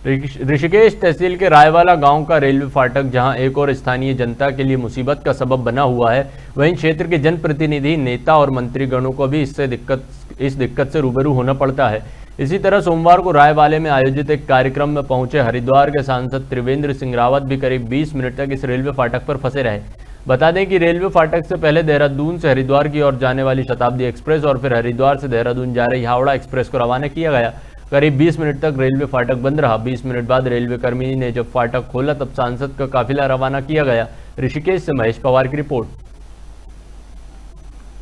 ऋषिकेश तहसील के रायवाला गांव का रेलवे फाटक जहां एक और स्थानीय जनता के लिए मुसीबत का सबब बना हुआ है, वहीं क्षेत्र के जनप्रतिनिधि, नेता और मंत्रीगणों को भी इस दिक्कत से रूबरू होना पड़ता है। इसी तरह सोमवार को रायवाले में आयोजित एक कार्यक्रम में पहुंचे हरिद्वार के सांसद त्रिवेंद्र सिंह रावत भी करीब 20 मिनट तक इस रेलवे फाटक पर फंसे रहे। बता दें कि रेलवे फाटक से पहले देहरादून से हरिद्वार की ओर जाने वाली शताब्दी एक्सप्रेस और फिर हरिद्वार से देहरादून जा रही हावड़ा एक्सप्रेस को रवाना किया गया। करीब 20 मिनट तक रेलवे फाटक बंद रहा। 20 मिनट बाद रेलवे कर्मी ने जब फाटक खोला तब सांसद का काफिला रवाना किया गया। ऋषिकेश से महेश पवार की रिपोर्ट।